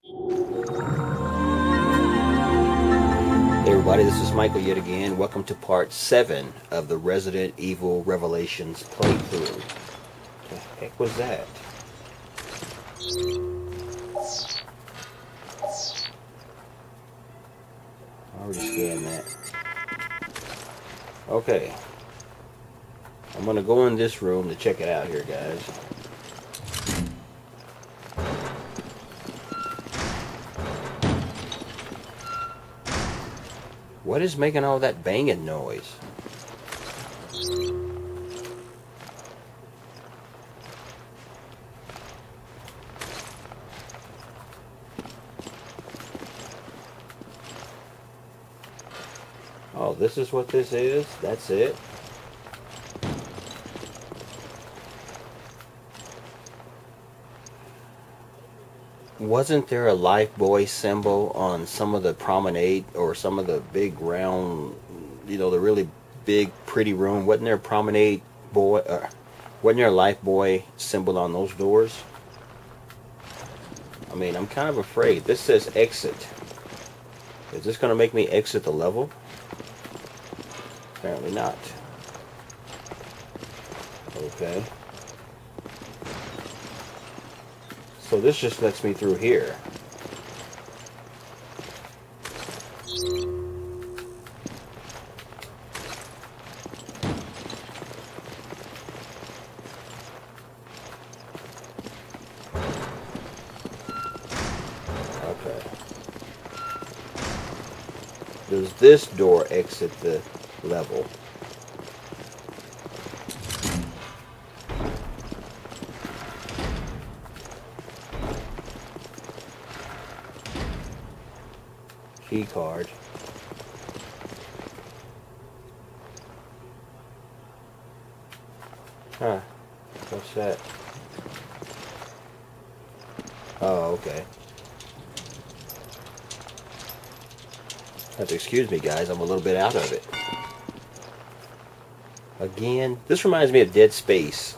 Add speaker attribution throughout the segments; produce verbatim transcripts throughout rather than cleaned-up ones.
Speaker 1: Hey everybody, this is Michael yet again. Welcome to part seven of the Resident Evil Revelations playthrough. What the heck was that? I already scanned that. Okay. I'm gonna go in this room to check it out here, guys. What is making all that banging noise? Oh, this is what this is? That's it? Wasn't there a life boy symbol on some of the promenade or some of the big round, you know, the really big pretty room? Wasn't there a promenade boy, uh, wasn't there a life boy symbol on those doors? I mean, I'm kind of afraid. This says exit. Is this going to make me exit the level? Apparently not. Okay. So this just lets me through here. Okay. Does this door exit the level? Key card. Huh. What's that? Oh, okay. Have to excuse me, guys. I'm a little bit out of it. Again, this reminds me of Dead Space.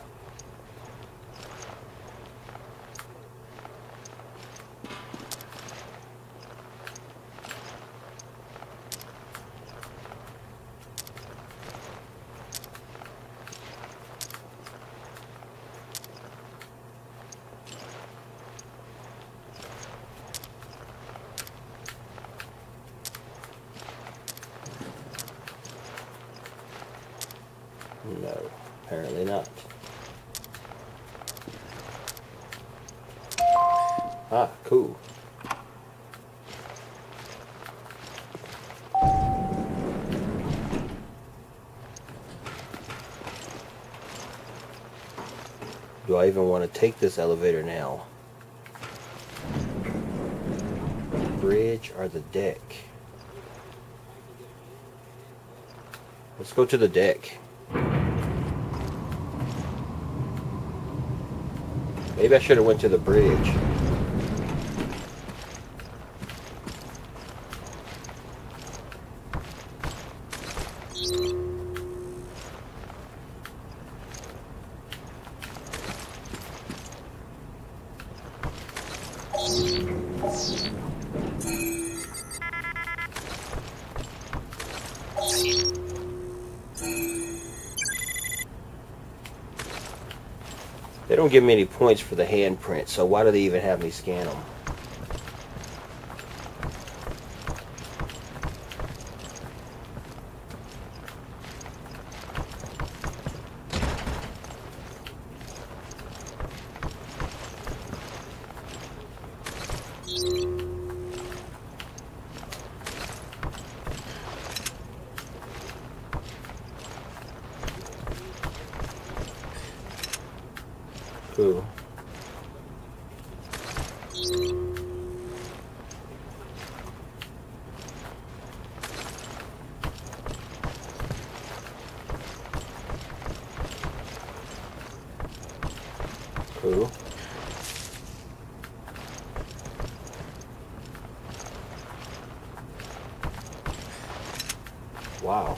Speaker 1: No, apparently not. Ah, cool. Do I even want to take this elevator now? Bridge or the deck? Let's go to the deck. Maybe I should have went to the bridge. They don't give me any points for the handprint, so why do they even have me scan them? Cool. Cool. Wow.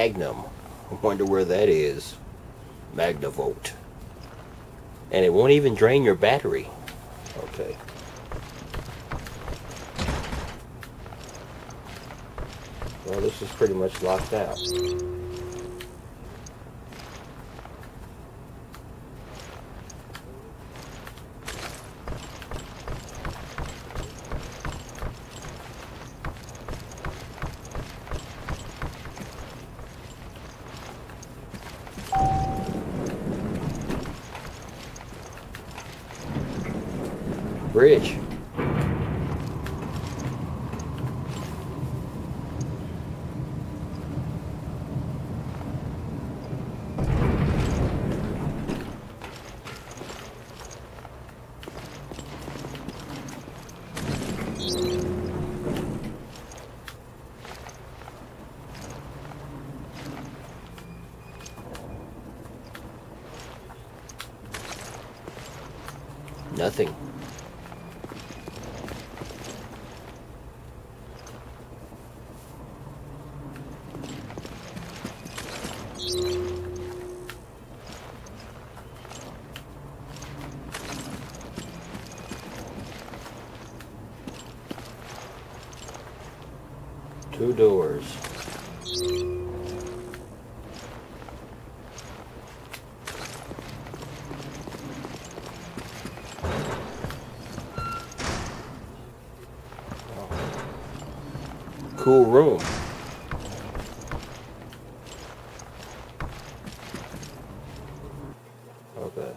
Speaker 1: Magnum. I wonder where that is. Magnavolt. And it won't even drain your battery. Okay. Well, this is pretty much locked out. Bridge. Nothing. Two doors. Cool room. Okay.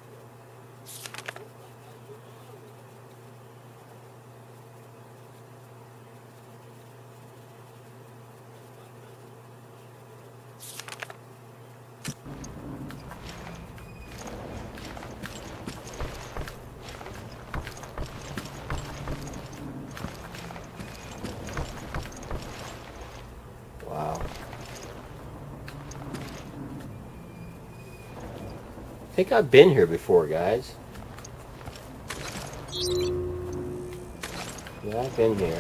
Speaker 1: Wow. I think I've been here before, guys. Yeah, I've been here.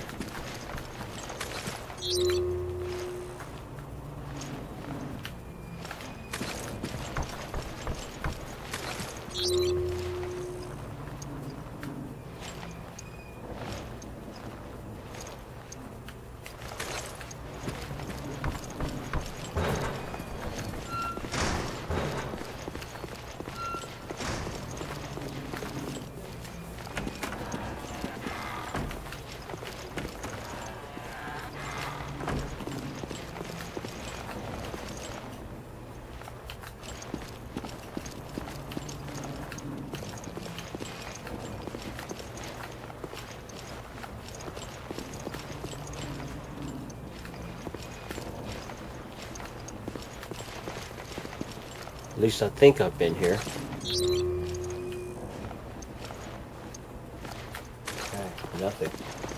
Speaker 1: At least I think I've been here. Okay, nothing.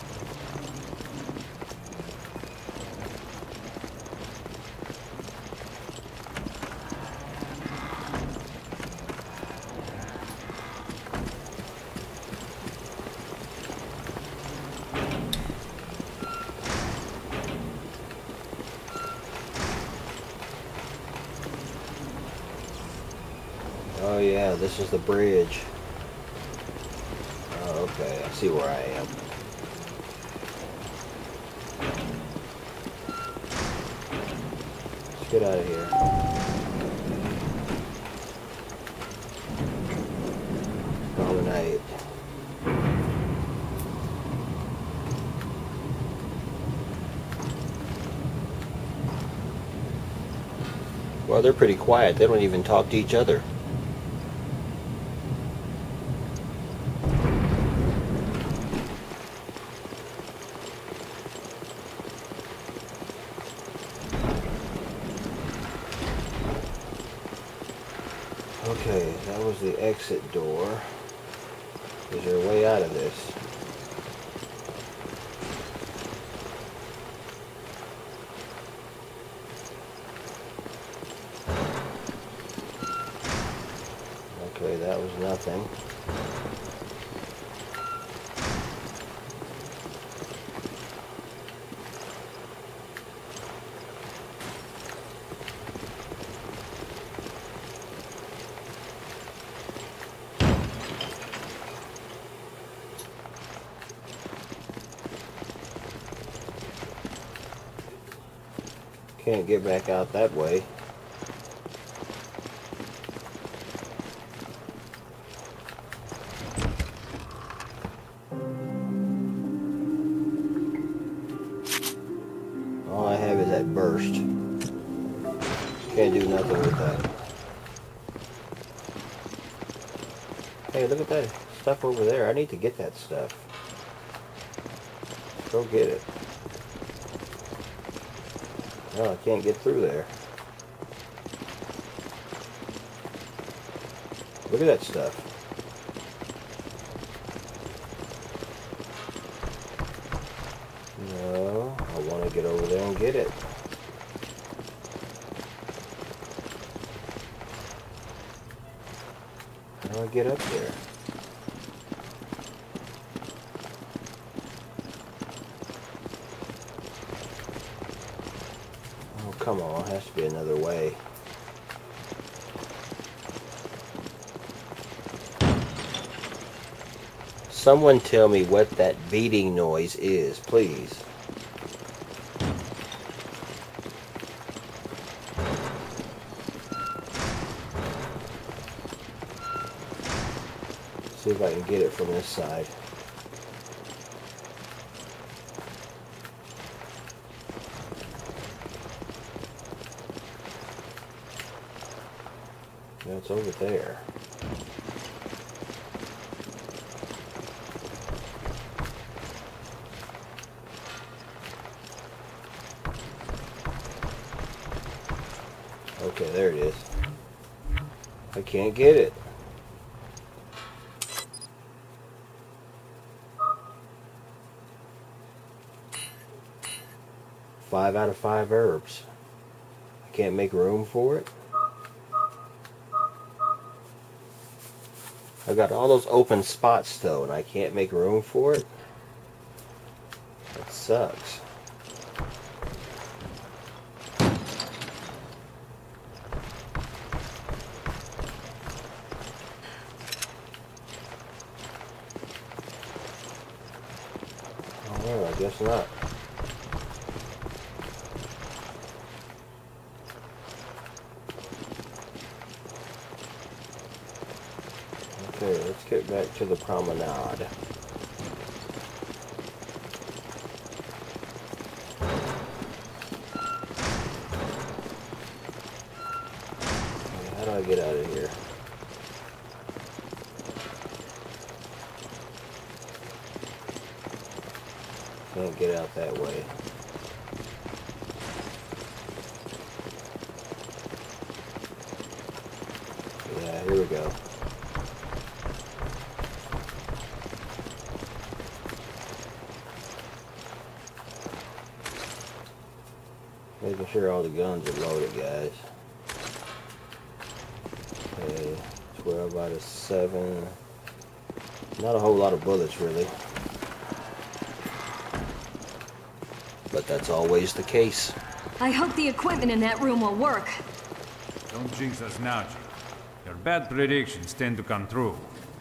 Speaker 1: Oh yeah, this is the bridge. Oh, okay, I see where I am. Let's get out of here. Promenade. Well, they're pretty quiet. They don't even talk to each other. Okay, that was the exit door. Is there a way out of this? Okay, that was nothing. Can't get back out that way. All I have is that burst. Can't do nothing with that. Hey, look at that stuff over there. I need to get that stuff. Go get it. Oh, I can't get through there. Look at that stuff. No, I want to get over there and get it. How do I get up there? Oh, come on. There has to be another way. Someone tell me what that beating noise is, please. See if I can get it from this side. No, it's over there. Okay, there it is. I can't get it. Five out of five herbs. I can't make room for it. I've got all those open spots though, and I can't make room for it. That sucks. Oh, well, I guess not. Okay, let's get back to the promenade. How do I get out of here? Can't get out that way. Yeah, here we go. Making sure all the guns are loaded, guys. Okay, twelve out of seven. Not a whole lot of bullets, really. But that's always the case.
Speaker 2: I hope the equipment in that room will work.
Speaker 3: Don't jinx us now, G. Your bad predictions tend to come true.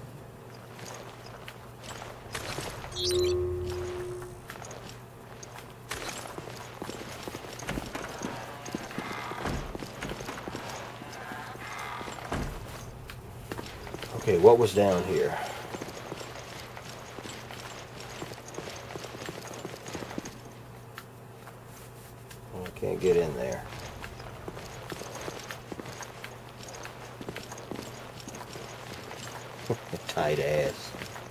Speaker 1: Okay, what was down here? I can't get in there. Tight ass.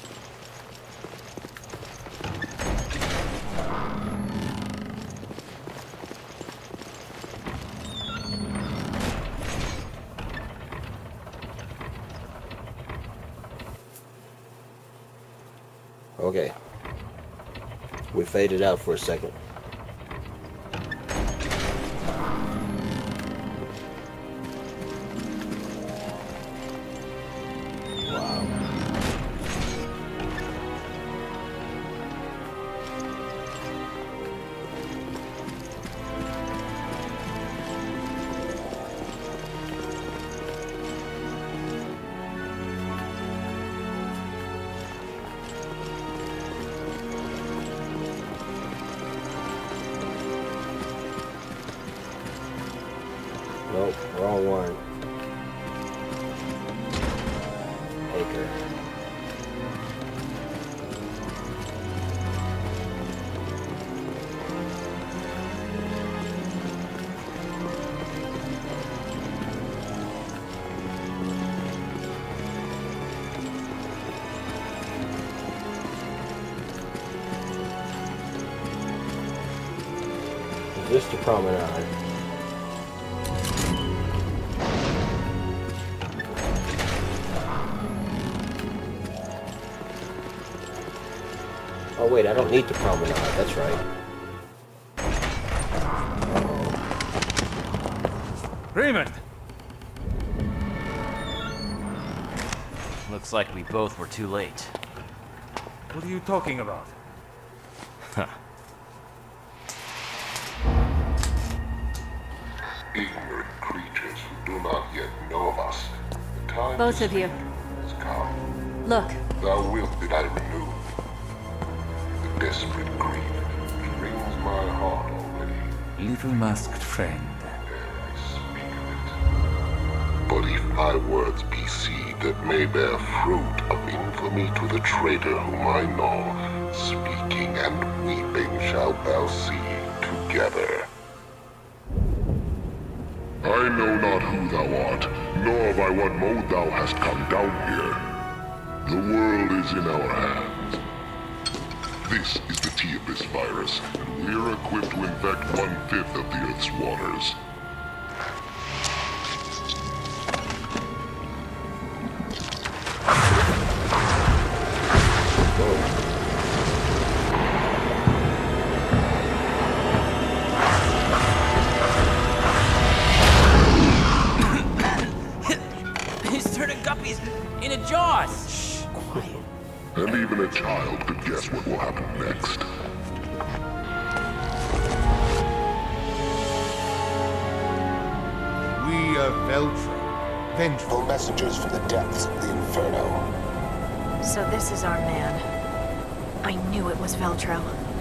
Speaker 1: Okay. We faded out for a second. Wow. to promenade. Oh wait, I don't need to promenade, that's right.
Speaker 3: Raymond!
Speaker 4: Looks like we both were too late.
Speaker 3: What are you talking about?
Speaker 4: Huh.
Speaker 5: Ignorant creatures who do not yet know of us. The time
Speaker 2: Both
Speaker 5: to
Speaker 2: of you.
Speaker 5: speak has come.
Speaker 2: Look,
Speaker 5: Thou wilt that I remove the desperate grief which wrings my heart already.
Speaker 3: Little masked friend.
Speaker 5: Dare I speak of it? But if my words be seed that may bear fruit of infamy to the traitor whom I know, speaking and weeping shalt thou see together. I know not who thou art, nor by what mode thou hast come down here. The world is in our hands. This is the T-Abyss virus, and we're equipped to infect one-fifth of the Earth's waters.
Speaker 4: He's turning guppies into jaws! Shh, quiet.
Speaker 5: And even a child could guess what will happen next.
Speaker 6: We are Veltro, vengeful messengers from the depths of the Inferno.
Speaker 7: So this is our man. I knew it was Veltro.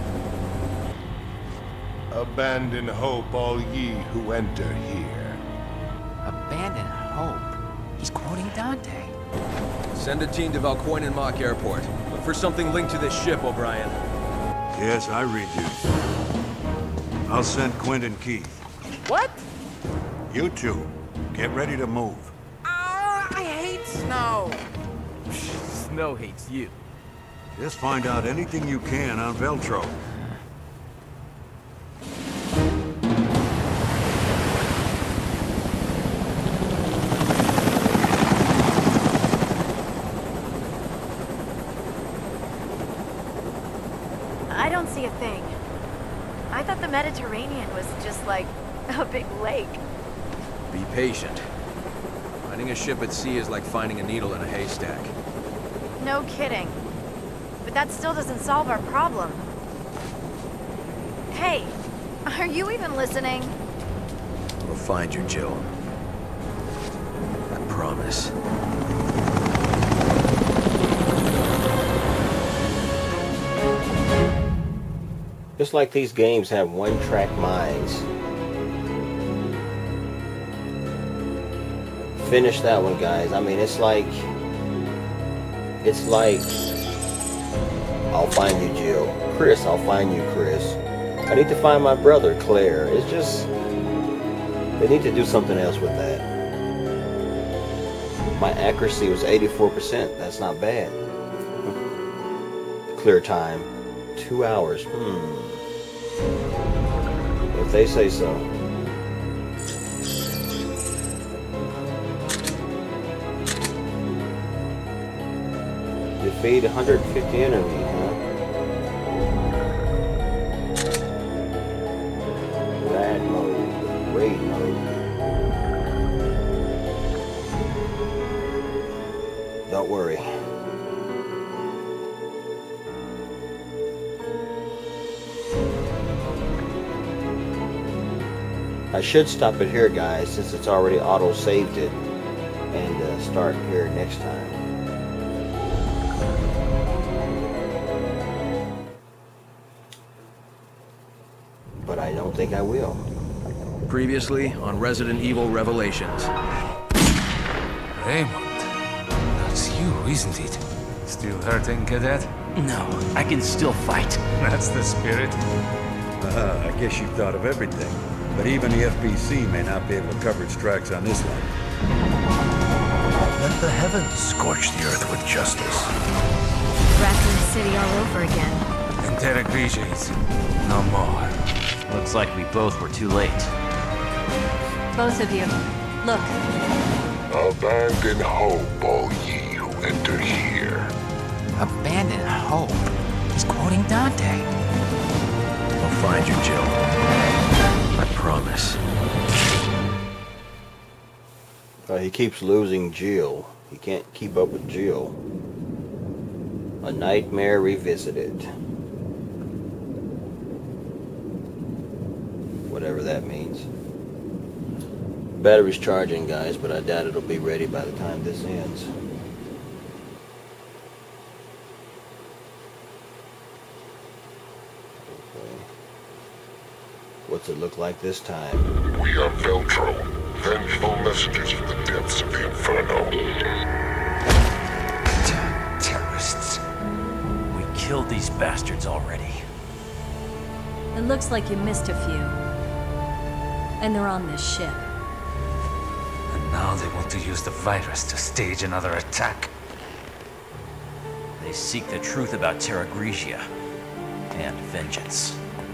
Speaker 6: Abandon hope, all ye who enter here.
Speaker 8: Abandon hope? He's quoting Dante.
Speaker 9: Send a team to Valcoin and Mock Airport. Look for something linked to this ship, O'Brien.
Speaker 10: Yes, I read you. I'll send Quint and Keith.
Speaker 8: What?
Speaker 10: You two, get ready to move.
Speaker 8: Ah, I hate snow. Snow hates you.
Speaker 10: Just find out anything you can on Veltro.
Speaker 7: I don't see a thing. I thought the Mediterranean was just like a big lake.
Speaker 9: Be patient. Finding a ship at sea is like finding a needle in a haystack.
Speaker 7: No kidding. But that still doesn't solve our problem. Hey, are you even listening?
Speaker 9: We'll find you, Jill. I promise.
Speaker 1: Just like these games have one-track minds. Finish that one, guys. I mean, it's like... It's like... I'll find you, Jill. Chris, I'll find you, Chris. I need to find my brother, Claire. It's just... They need to do something else with that. My accuracy was eighty-four percent. That's not bad. Clear time. Two hours. Hmm. If they say so. Defeat one hundred fifty enemies, huh? Rad mode. Raid mode. Don't worry. I should stop it here, guys, since it's already auto-saved it, and uh, start here next time. But I don't think I will.
Speaker 9: Previously on Resident Evil Revelations.
Speaker 3: Raymond, that's you, isn't it? Still hurting, cadet?
Speaker 4: No, I can still fight.
Speaker 3: That's the spirit.
Speaker 10: Uh, I guess you've thought of everything. But even the F B C may not be able to cover its tracks on this one.
Speaker 6: Let the heavens scorch the earth with justice.
Speaker 2: Raccoon City all over again.
Speaker 3: And Terra Grigies, no more.
Speaker 4: Looks like we both were too late.
Speaker 2: Both of you. Look.
Speaker 5: Abandon hope, all ye who enter here.
Speaker 8: Abandon hope. He's quoting Dante.
Speaker 9: I'll find you, Jill. I promise.
Speaker 1: Uh, he keeps losing Jill. He can't keep up with Jill. A nightmare revisited. Whatever that means. Battery's charging, guys, but I doubt it'll be ready by the time this ends. Okay. What's it look like this time?
Speaker 5: We are Veltro, vengeful messengers from the depths of the Inferno.
Speaker 4: Terrorists. We killed these bastards already.
Speaker 2: It looks like you missed a few. And they're on this ship.
Speaker 3: And now they want to use the virus to stage another attack.
Speaker 4: They seek the truth about Terra Grigia and vengeance.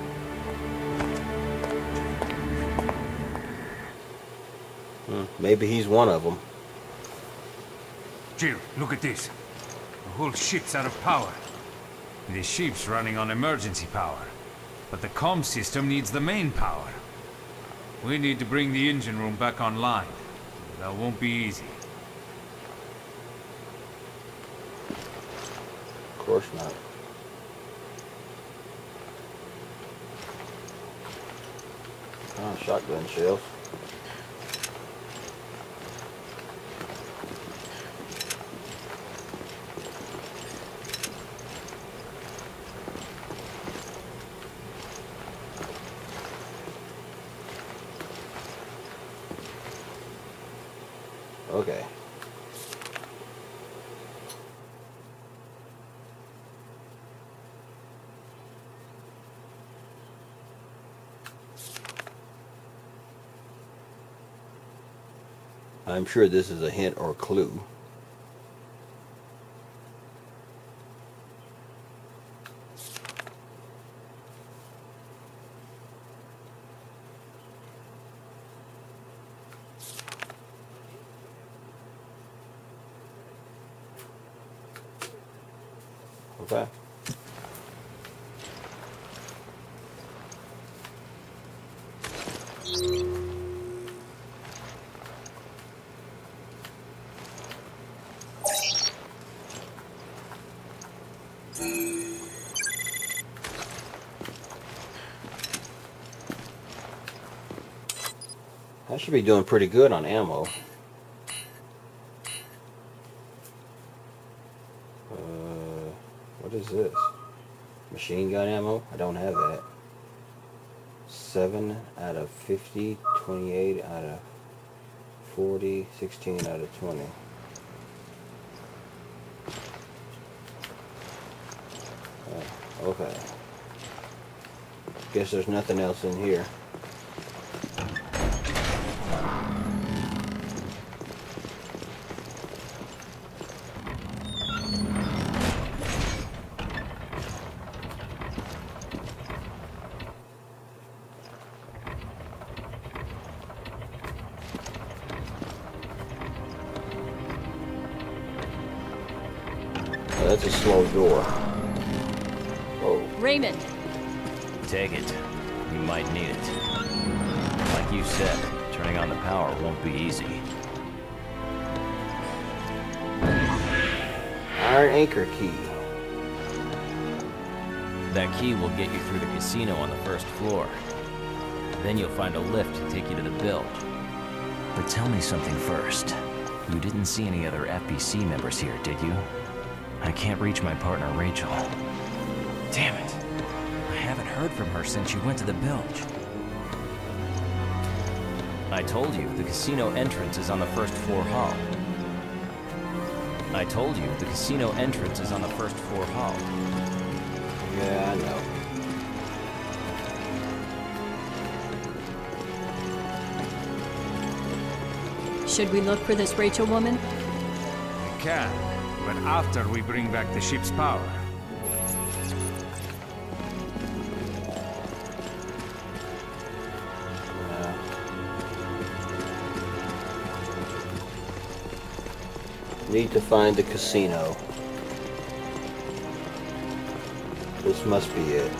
Speaker 1: Hmm, maybe he's one of them.
Speaker 3: Jill, look at this. The whole ship's out of power. The ship's running on emergency power. But the comm system needs the main power. We need to bring the engine room back online. That won't be easy.
Speaker 1: Of course not. Oh, shotgun shells. Okay. I'm sure this is a hint or clue. Okay. I should be doing pretty good on ammo. What is this? Machine gun ammo? I don't have that. seven out of fifty, twenty-eight out of forty, sixteen out of twenty. Uh, okay. Guess there's nothing else in here. That's a slow door. Whoa.
Speaker 2: Raymond.
Speaker 4: Take it. You might need it. Like you said, turning on the power won't be easy.
Speaker 1: Iron anchor key.
Speaker 4: That key will get you through the casino on the first floor. Then you'll find a lift to take you to the bilge. But tell me something first. You didn't see any other F B C members here, did you? I can't reach my partner, Rachel. Damn it. I haven't heard from her since you went to the bilge. I told you, the casino entrance is on the first floor hall. I told you, the casino entrance is on the first floor hall.
Speaker 1: Yeah, I know.
Speaker 2: Should we look for this Rachel woman?
Speaker 3: We can, but after we bring back the ship's power.
Speaker 1: Need to find the casino. This must be it.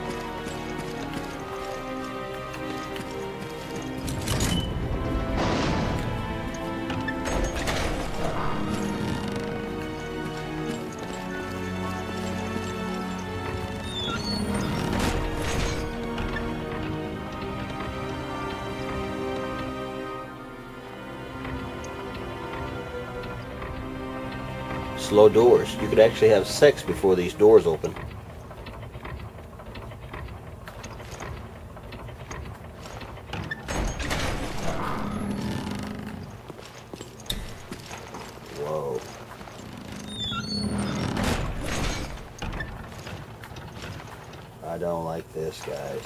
Speaker 1: Slow doors. You could actually have sex before these doors open. Whoa. I don't like this, guys.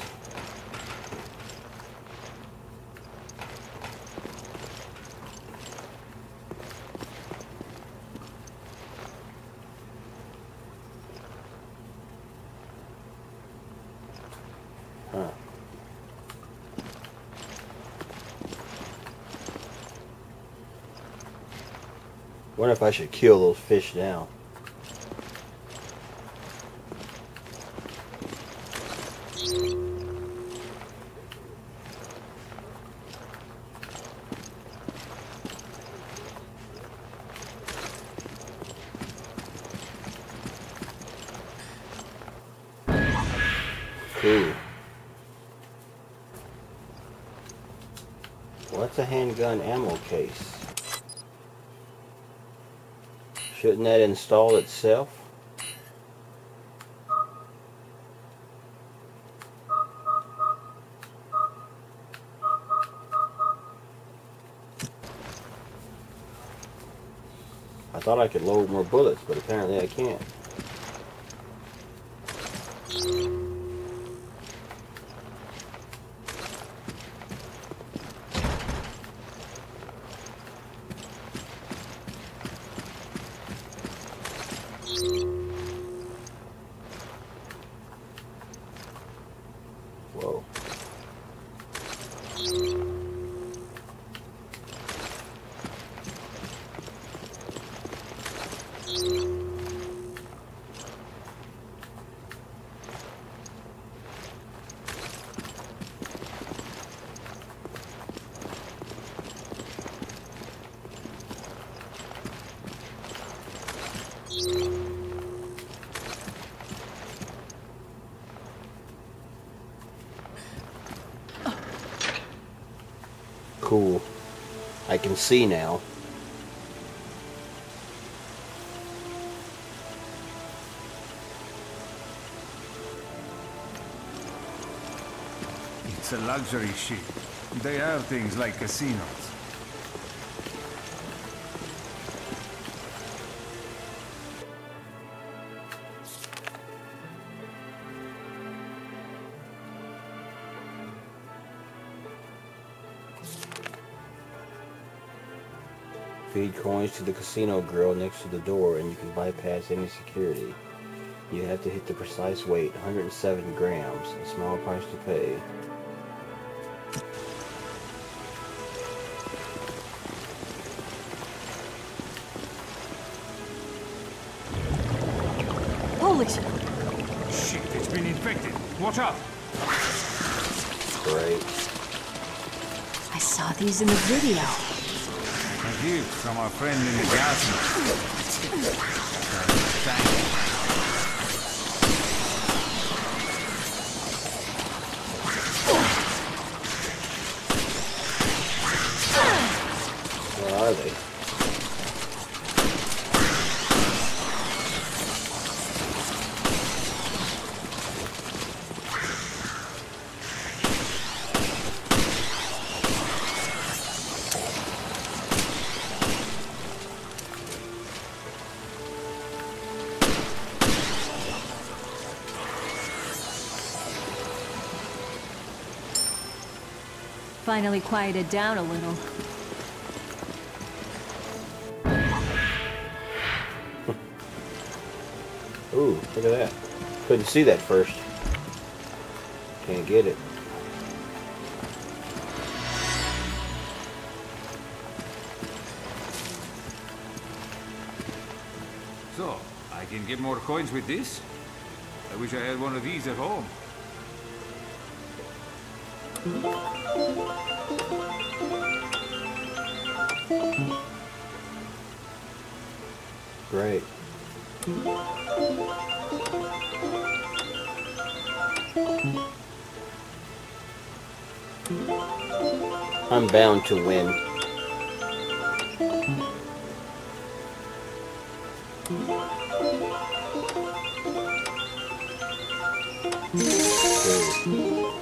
Speaker 1: Huh. Wonder if I should kill those fish now. Cool. What's a handgun ammo case? Shouldn't that install itself? I thought I could load more bullets, but apparently I can't. Whoa. Cool. I can see now.
Speaker 3: It's a luxury ship. They are things like casinos.
Speaker 1: Feed coins to the casino girl next to the door and you can bypass any security. You have to hit the precise weight, one hundred seven grams, a small price to pay.
Speaker 2: Holy shit!
Speaker 3: Shit, it's been infected. Watch out!
Speaker 1: Great.
Speaker 2: I saw these in the video.
Speaker 3: A gift from our friend in the gas mask. Thank you.
Speaker 1: Where are they?
Speaker 2: Finally quieted down a little.
Speaker 1: Ooh, look at that. Couldn't see that first. Can't get it.
Speaker 3: So, I can get more coins with this? I wish I had one of these at home.
Speaker 1: Great. I'm bound to win. Ooh.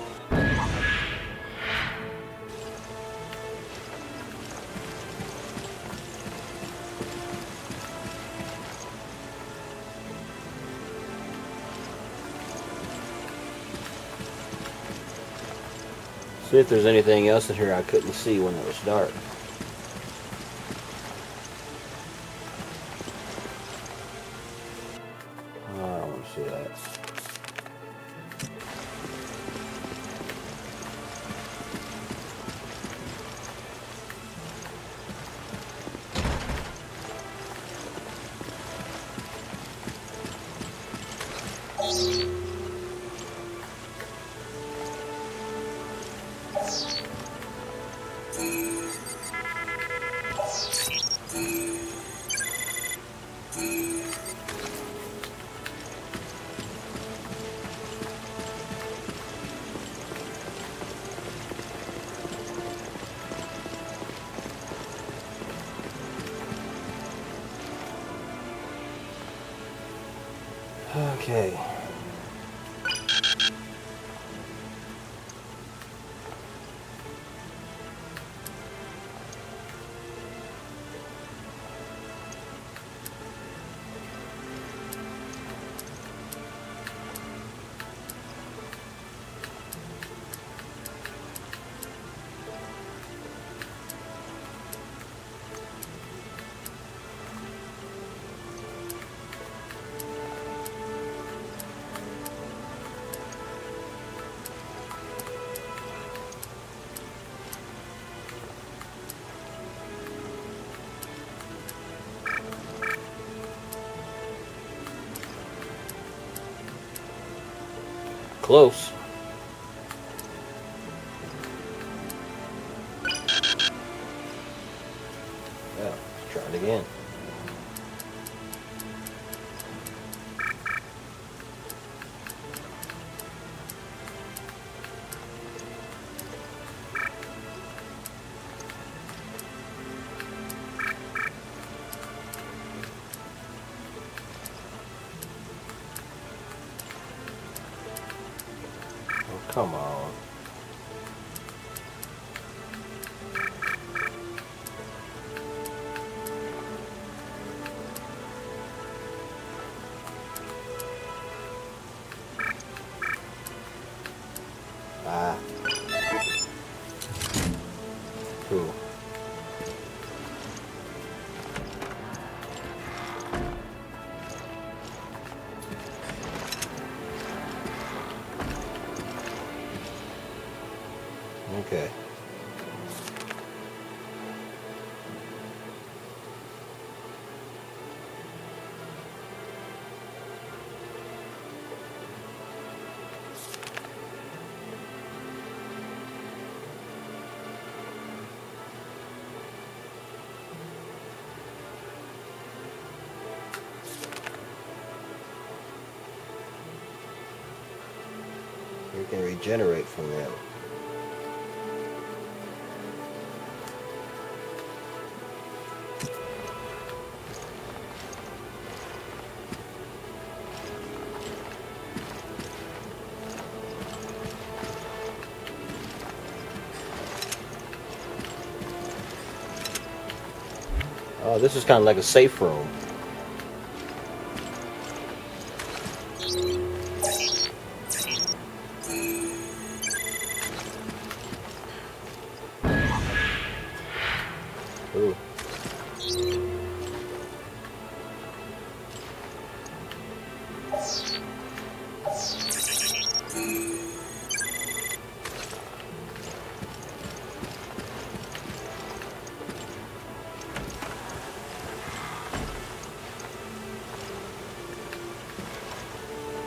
Speaker 1: See if there's anything else in here I couldn't see when it was dark. Oh, I don't want to see that. Okay. Close. Yeah, let's try it again. Come on. Ah. Cool. Okay. You can regenerate from them. Oh, this is kind of like a safe room. Ooh.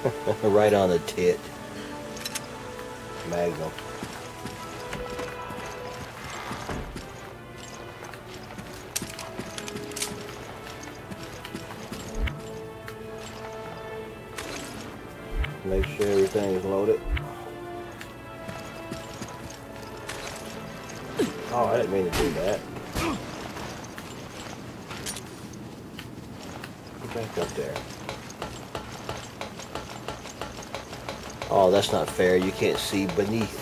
Speaker 1: Right on the tit. Magnum. Make sure everything is loaded. Oh, I didn't mean to do that. Get back up there. Oh, that's not fair. You can't see beneath.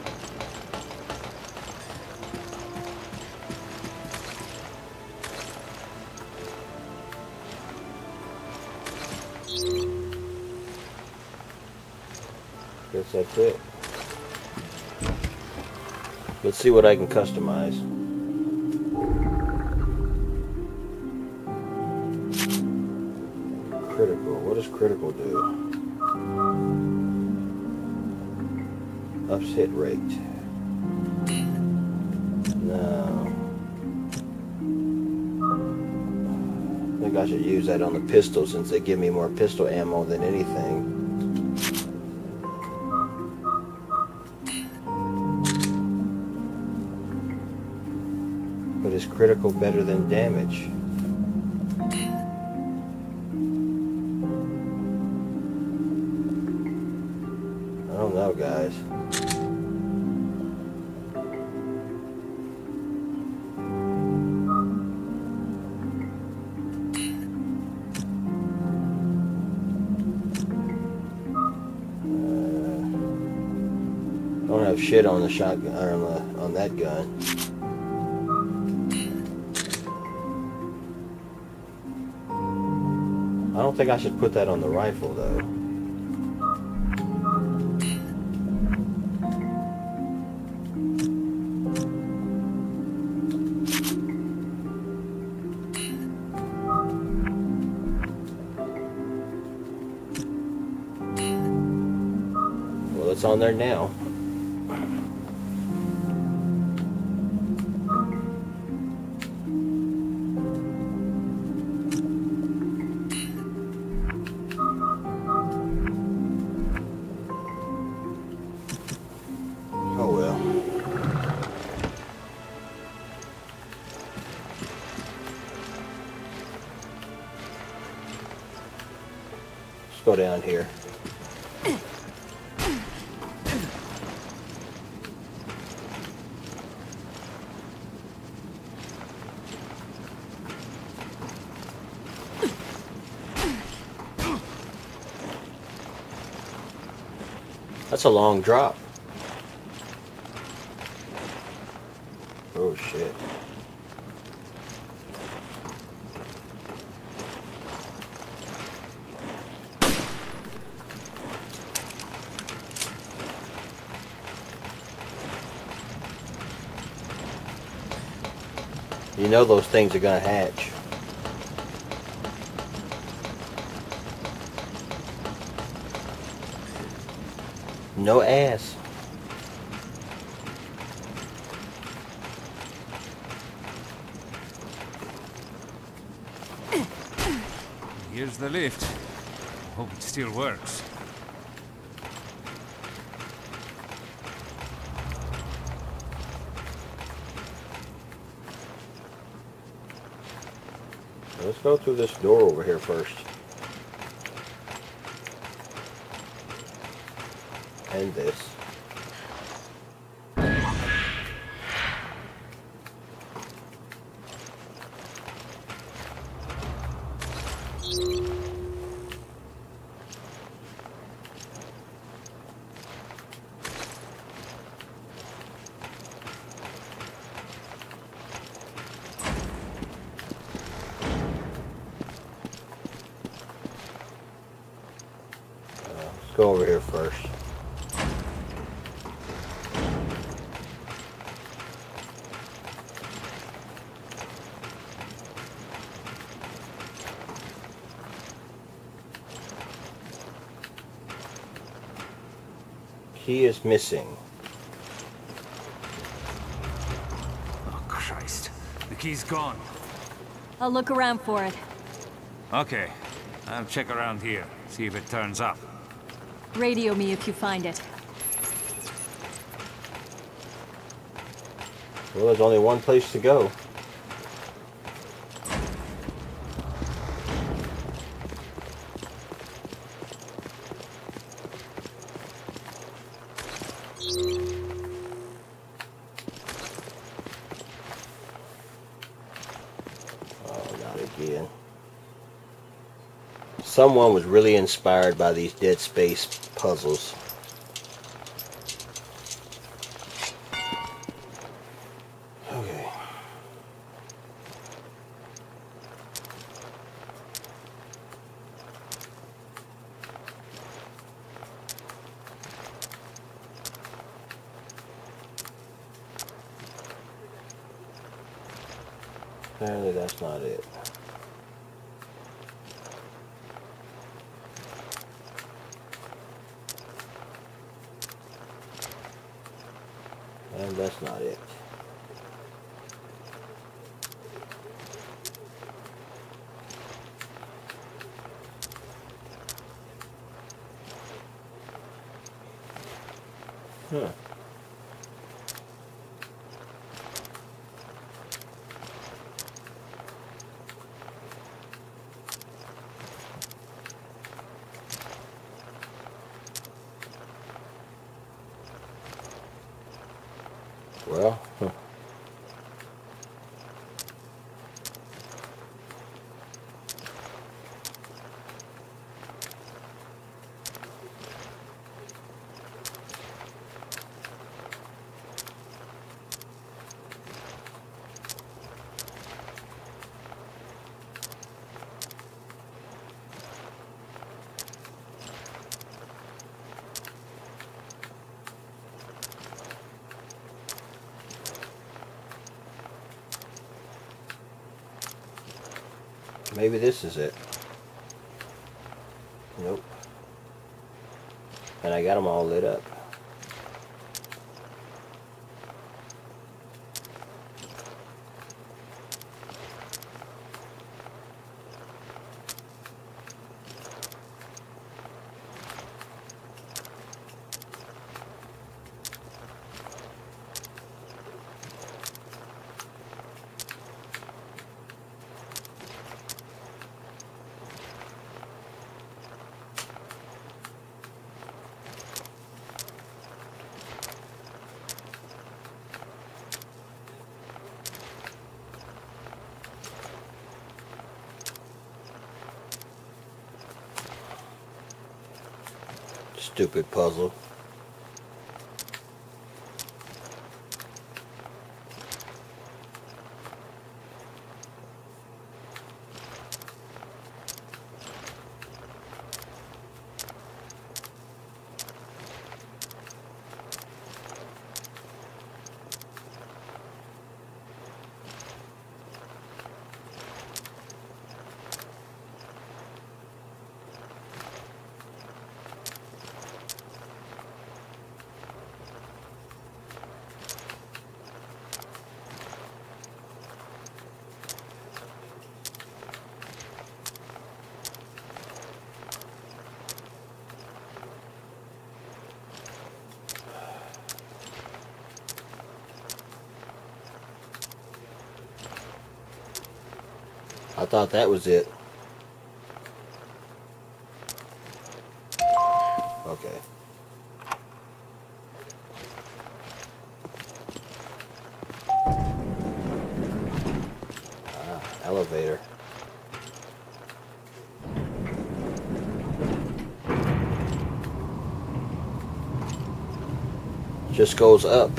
Speaker 1: Guess that's it. Let's see what I can customize. Critical. What does critical do? Ups hit rate. No. I think I should use that on the pistol since they give me more pistol ammo than anything. But is critical better than damage? I don't know, guys. I don't have shit on the shotgun or on, the, on that gun. I don't think I should put that on the rifle though. Well, it's on there now. Oh well. Let's go down here. That's a long drop. Oh shit. You know those things are gonna hatch. No ass.
Speaker 3: Here's the lift. Hope it still works.
Speaker 1: Let's go through this door over here first. And this. Let's go over here first. Key is missing.
Speaker 3: Oh, Christ. The key's gone.
Speaker 2: I'll look around for it.
Speaker 3: Okay. I'll check around here, see if it turns up.
Speaker 2: Radio me if you find it.
Speaker 1: Well, there's only one place to go. Someone was really inspired by these Dead Space puzzles. Okay. Apparently that's not it. And that's not it. Huh. Well, huh. Maybe this is it. Nope. And I got them all lit up. Stupid puzzle. I thought that was it. Okay. Ah, elevator. Just goes up.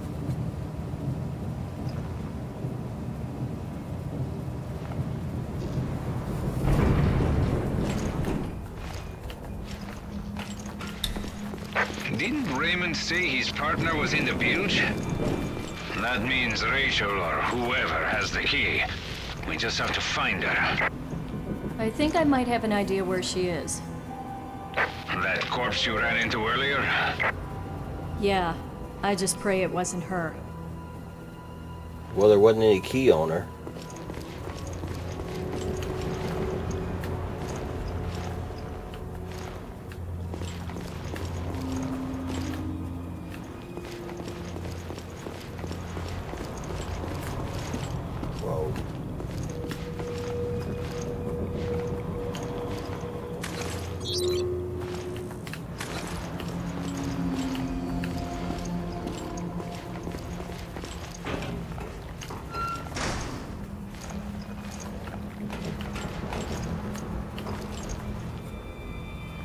Speaker 3: Didn't Raymond say his partner was in the bilge? That means Rachel or whoever has the key. We just have to find her.
Speaker 2: I think I might have an idea where she is.
Speaker 3: That corpse you ran into earlier?
Speaker 2: Yeah, I just pray it wasn't her.
Speaker 1: Well, there wasn't any key on her.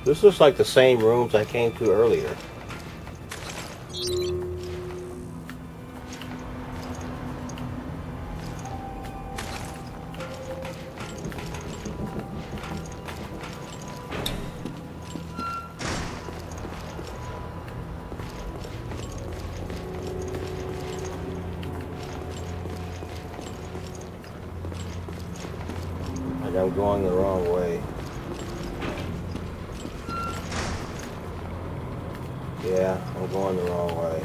Speaker 1: This looks like the same rooms I came to earlier. And I'm going the wrong way. Yeah, I'm going the wrong way.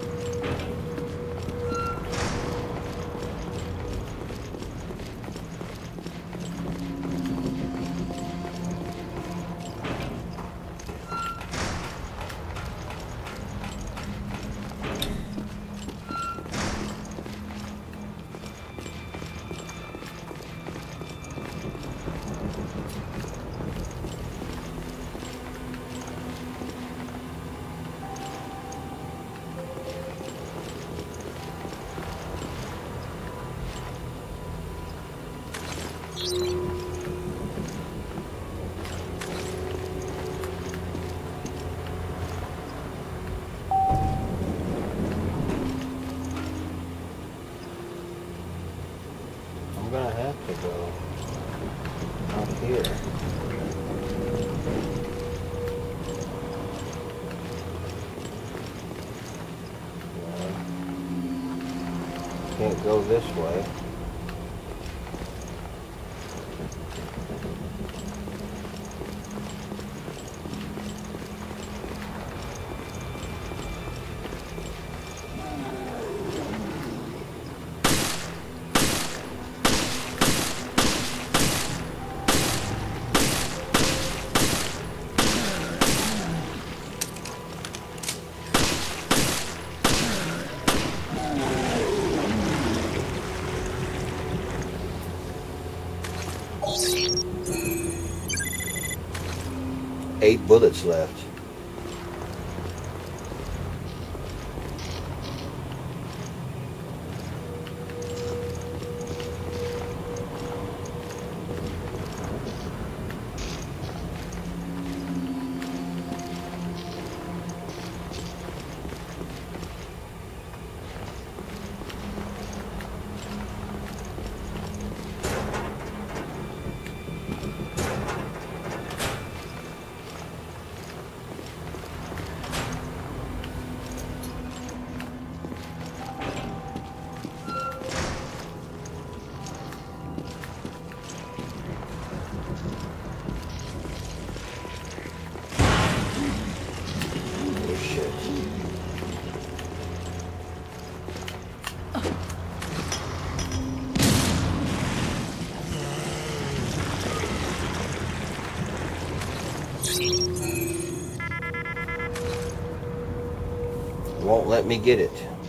Speaker 1: I'm gonna have to go up here. No. Can't go this way. Eight bullets left. Won't let me get it.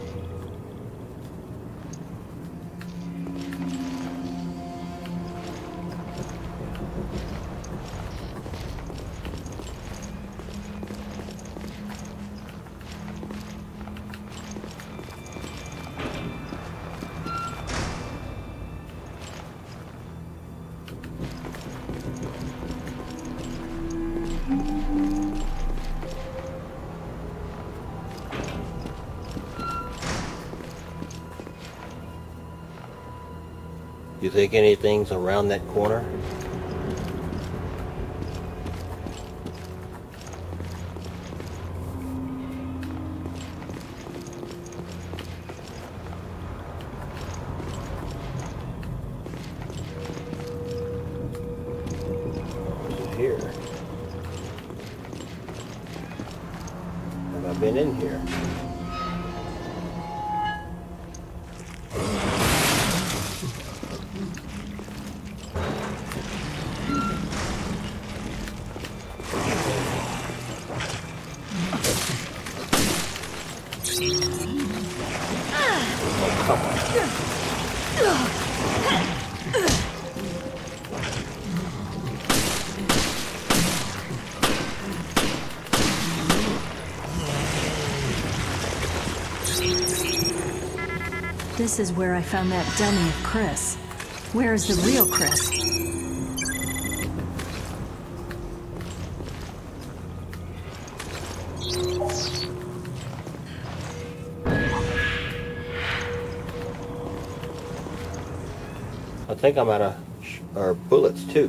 Speaker 1: You think anything's around that corner? What's here? Have I been in here?
Speaker 2: This is where I found that dummy of Chris. Where is the real Chris?
Speaker 1: think I'm out of sh or bullets too.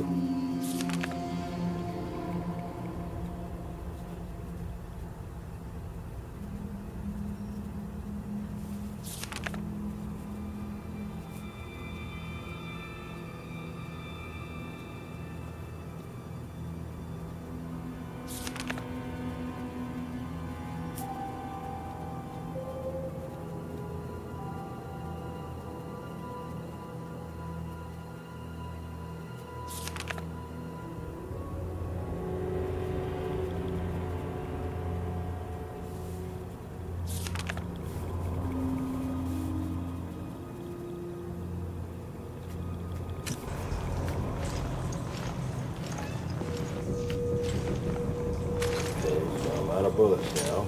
Speaker 1: Bullets now.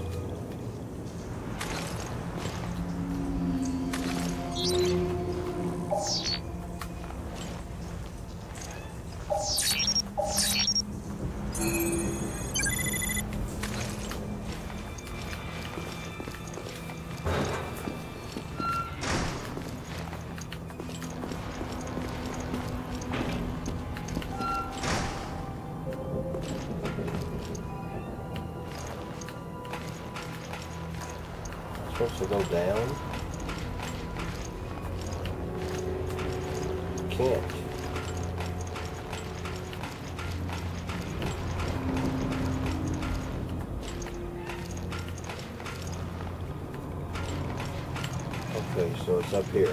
Speaker 1: Supposed to go down. Can't. Okay, so it's up here.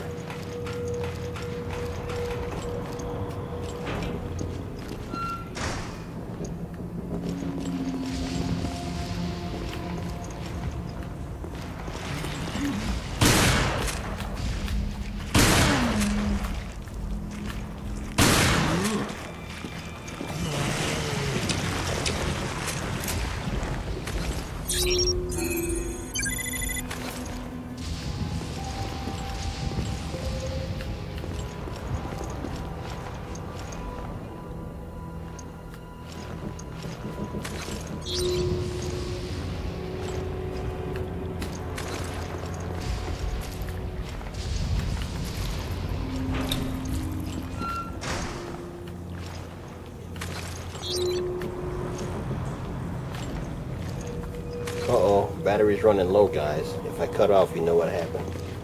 Speaker 1: Uh-oh, battery's running low, guys. If I cut off, you know what happened.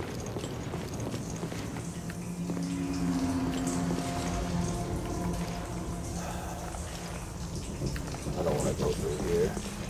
Speaker 1: I don't want to go through here.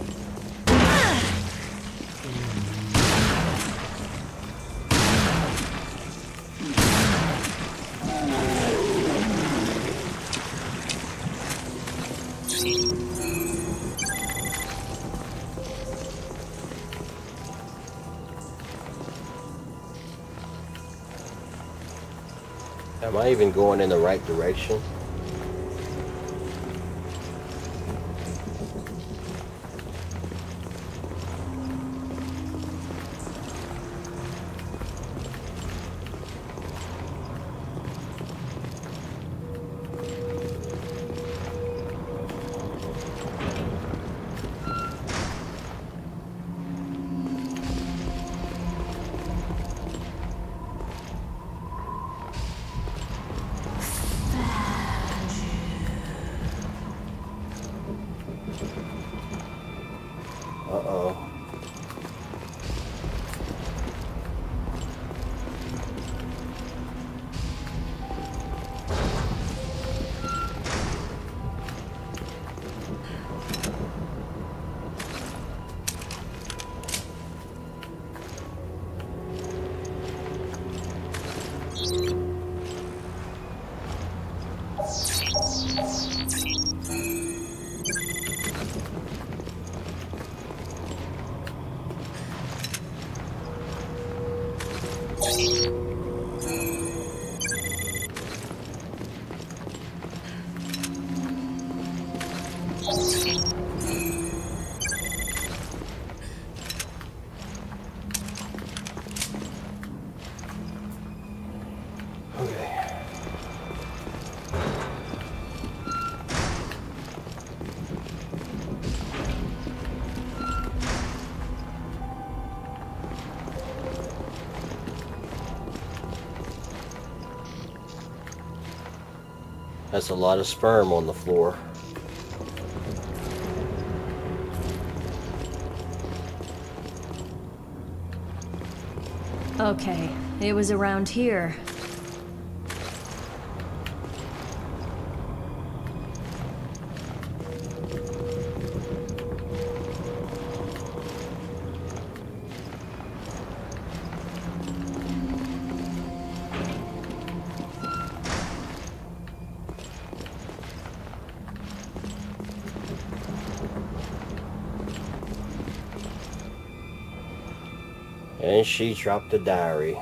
Speaker 1: Am I even going in the right direction? Uh-oh. That's a lot of sperm on the floor.
Speaker 2: Okay, it was around here.
Speaker 1: And she dropped the diary.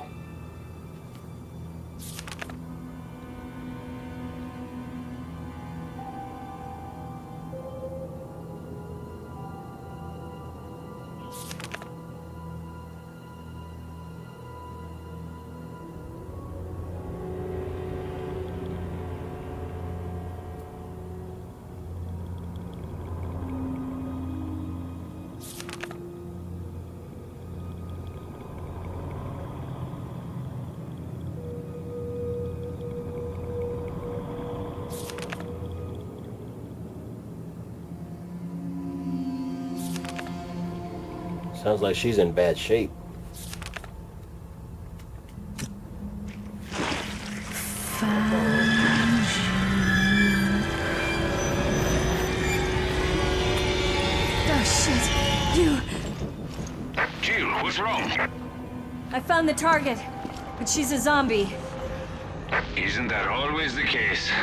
Speaker 1: Sounds like she's in bad shape.
Speaker 2: Oh shit, you...
Speaker 3: Jill, what's wrong?
Speaker 2: I found the target, but she's a zombie.
Speaker 3: Isn't that always the case?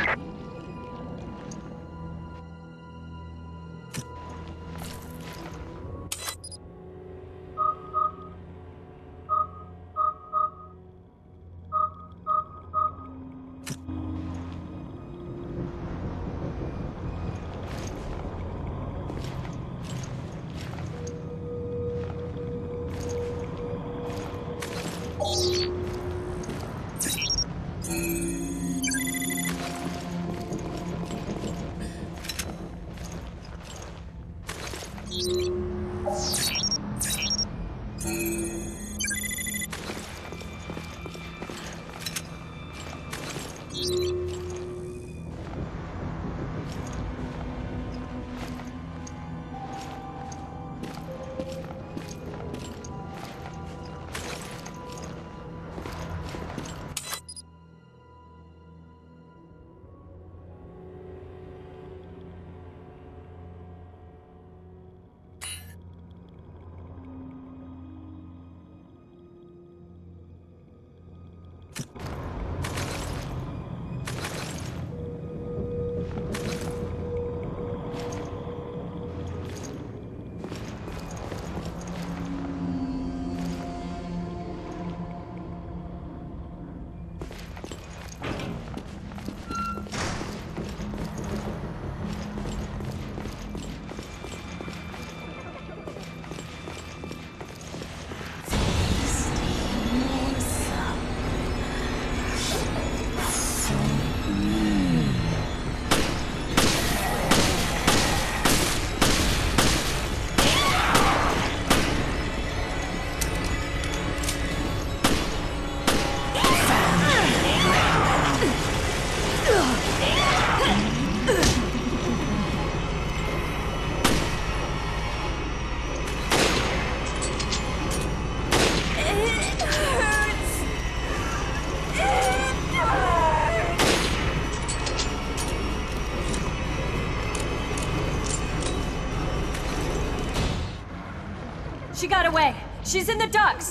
Speaker 2: She got away. She's in the ducts.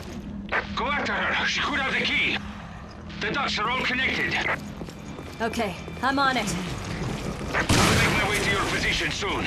Speaker 3: Go after her. She could have the key. The ducts are all connected.
Speaker 2: Okay, I'm on it.
Speaker 3: I'll make my way to your position soon.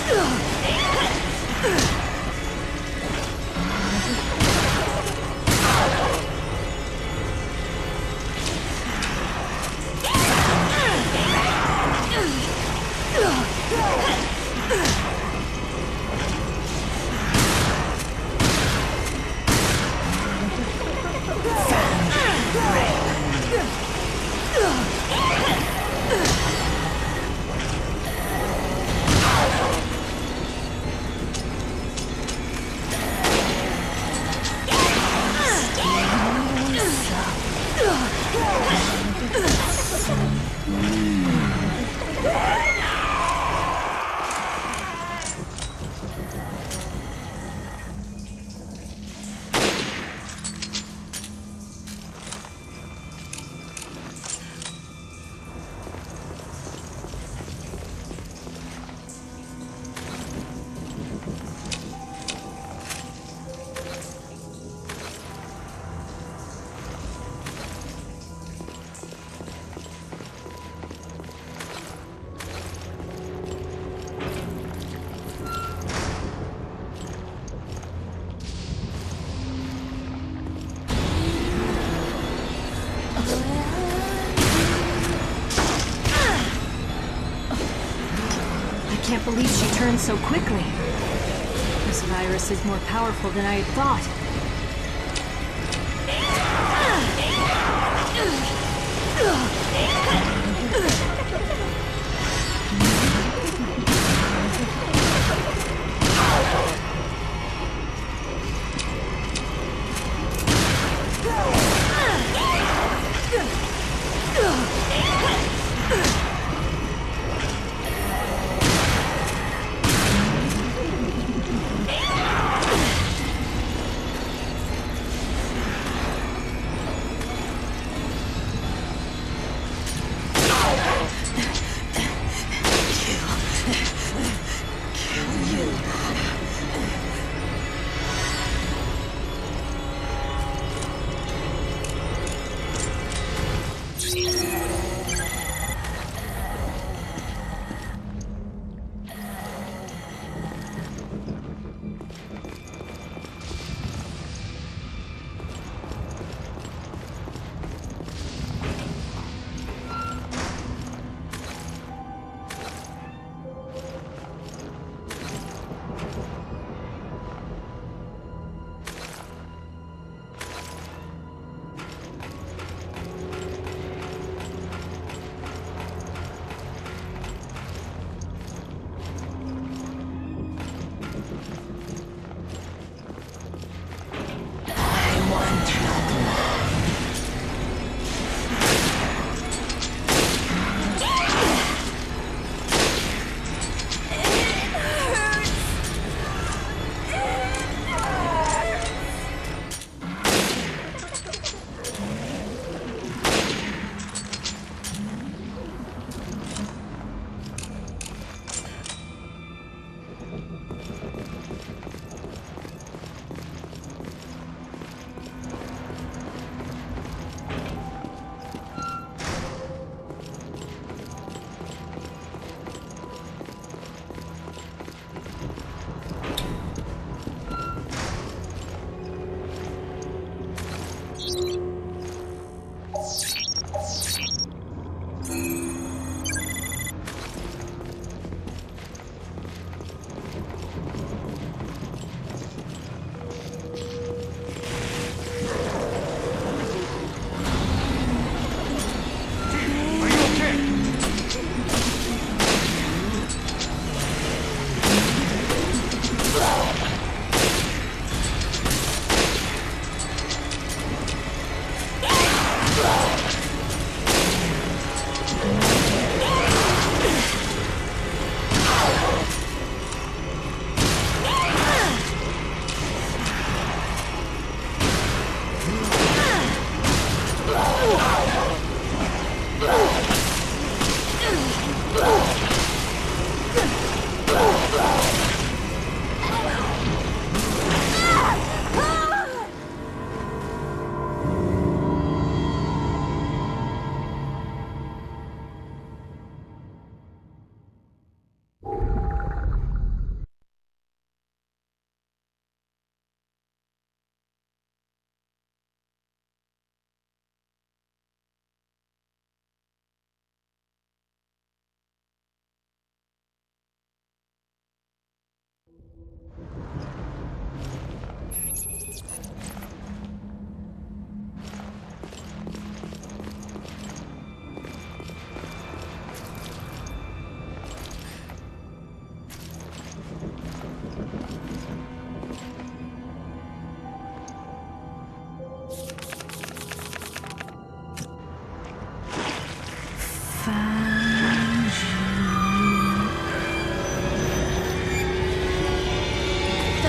Speaker 2: I can't believe she turned so quickly. This virus is more powerful than I had thought.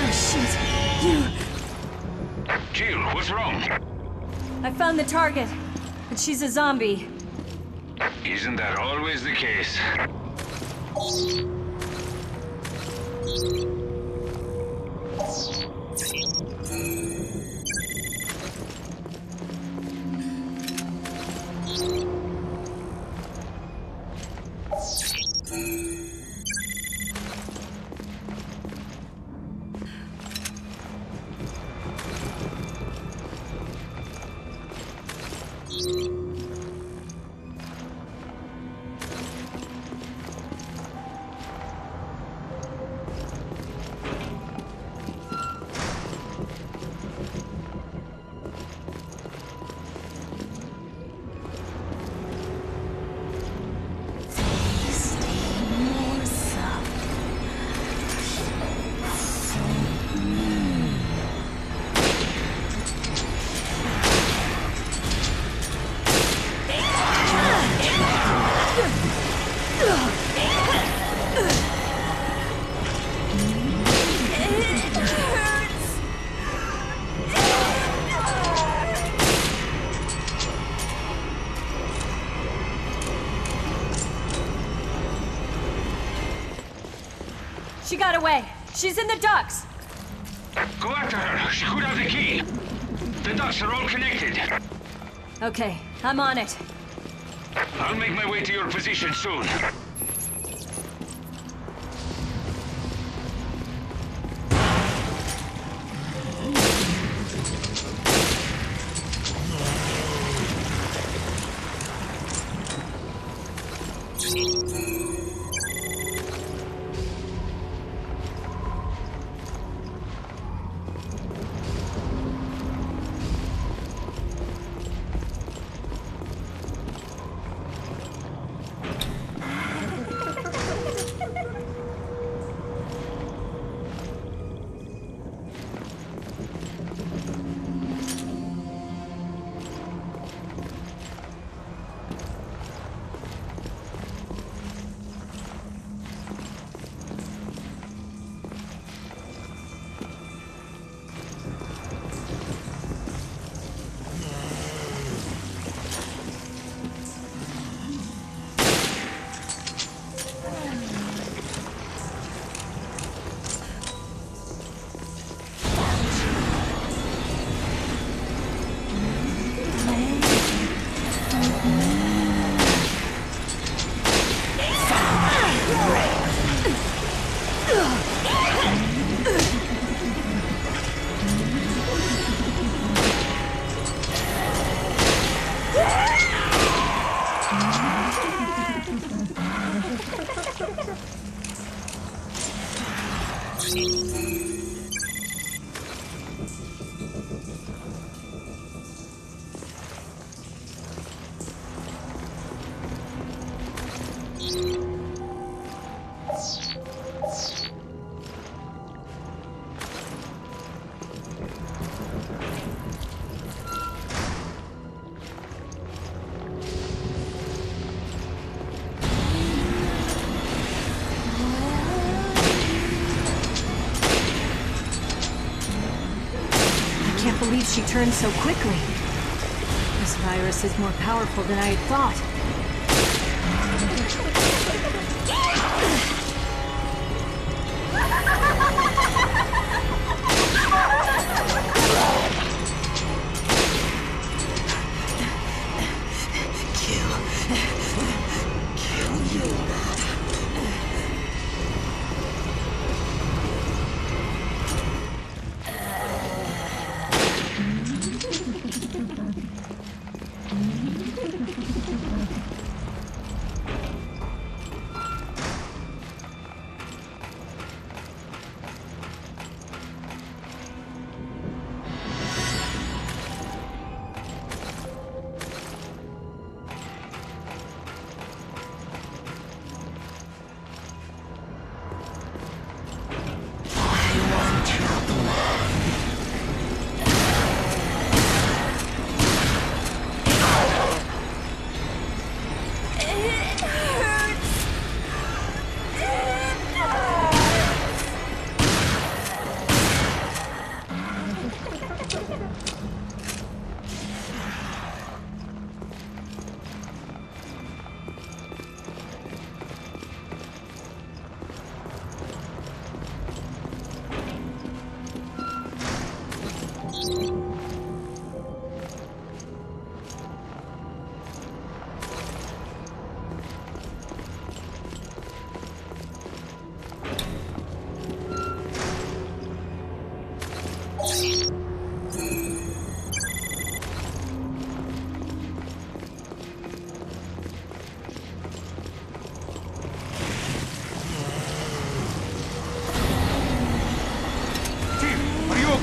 Speaker 2: shit. You...
Speaker 3: Jill, what's wrong?
Speaker 2: I found the target, but she's a zombie.
Speaker 3: Isn't that always the case?
Speaker 2: She got away. She's in the ducts.
Speaker 3: Go after her. She could have the key. The ducts are all connected.
Speaker 2: Okay, I'm on it.
Speaker 3: I'll make my way to your position soon.
Speaker 2: I can't believe she turned so quickly. This virus is more powerful than I had thought.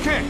Speaker 3: okay?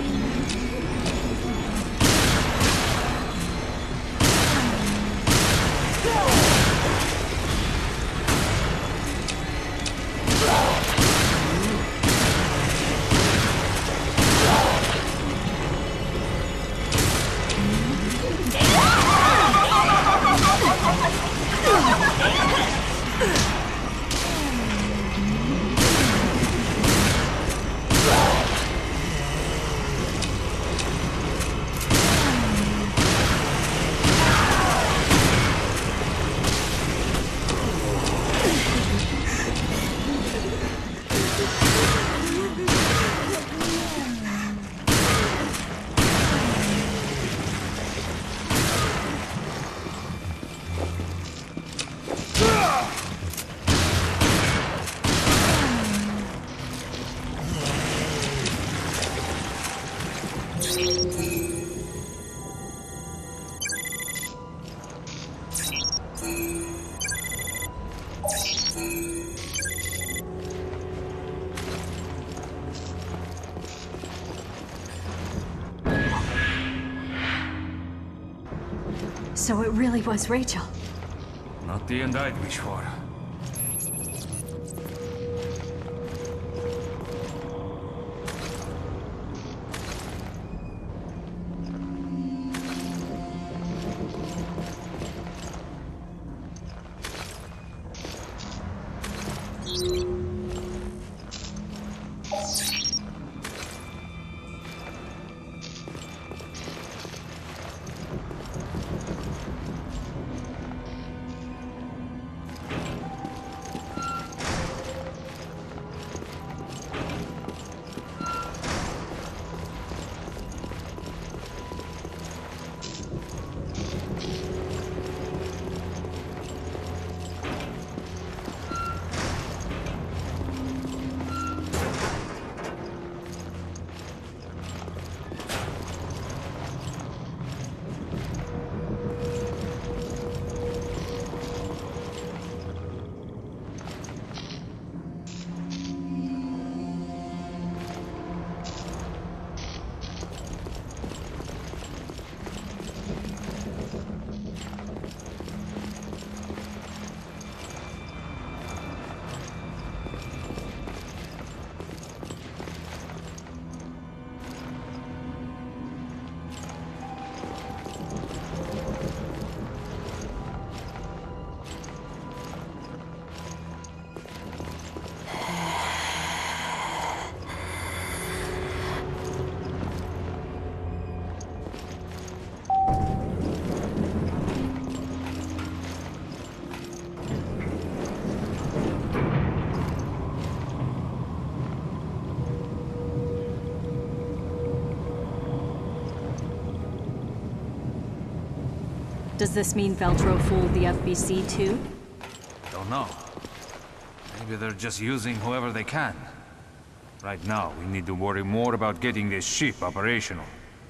Speaker 2: So it really was Rachel.
Speaker 3: Not the end I'd wish for.
Speaker 2: Does this mean Veltro fooled the F B C too?
Speaker 3: Don't know. Maybe they're just using whoever they can. Right now, we need to worry more about getting this ship operational.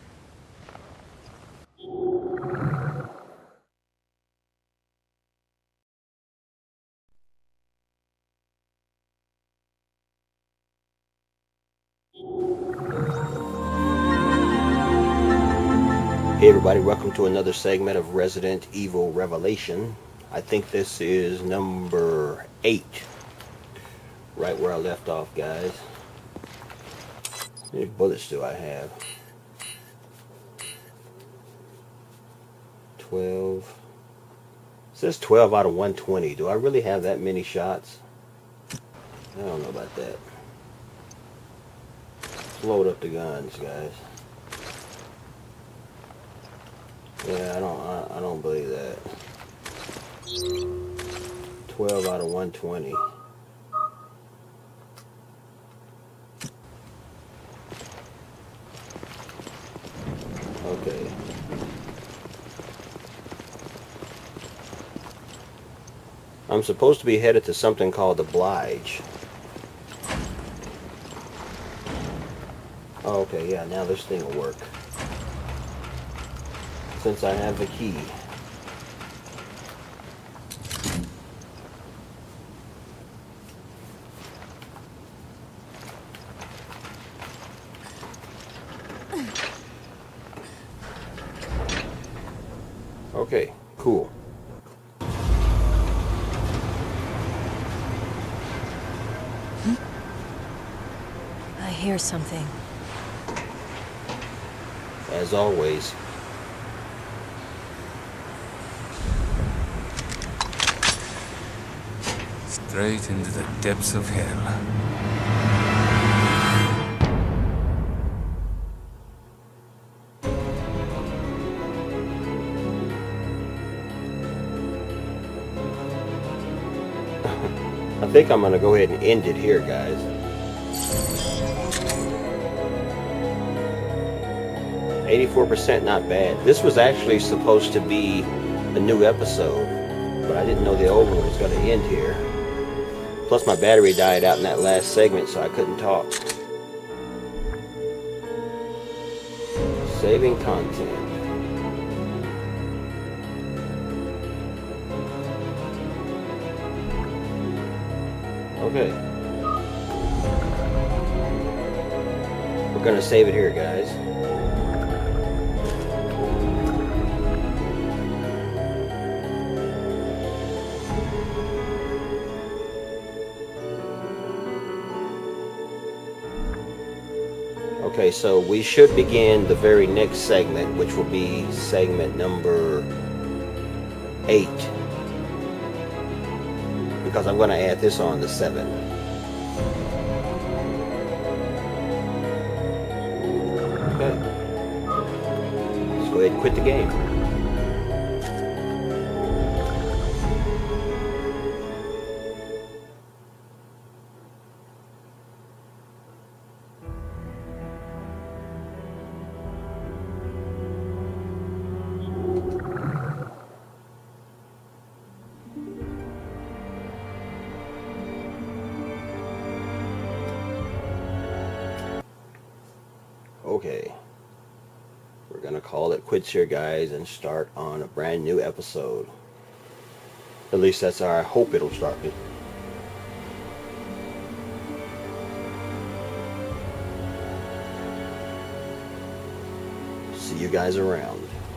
Speaker 1: Hey everybody, welcome to another segment of Resident Evil Revelation. I think this is number eight. Right where I left off, guys. How many bullets do I have? twelve. It says twelve out of one twenty. Do I really have that many shots? I don't know about that. Let's load up the guns, guys. Yeah, I don't, I, I don't believe that. twelve out of one twenty. Okay. I'm supposed to be headed to something called the Blige. Oh, okay, yeah, now this thing will work. Since I have the key. Okay, cool.
Speaker 2: I hear something.
Speaker 1: As always.
Speaker 3: Straight into the depths of hell.
Speaker 1: I think I'm gonna go ahead and end it here, guys. eighty-four percent, not bad. This was actually supposed to be a new episode, but I didn't know the old one was gonna end here. Plus my battery died out in that last segment, so I couldn't talk. Saving content. Okay. We're gonna save it here, guys. Okay, so we should begin the very next segment, which will be segment number eight. Because I'm going to add this on to seven. Okay. Let's go ahead and quit the game. Okay, we're gonna call it quits here, guys, and start on a brand new episode. At least that's how I hope it'll start it. See you guys around.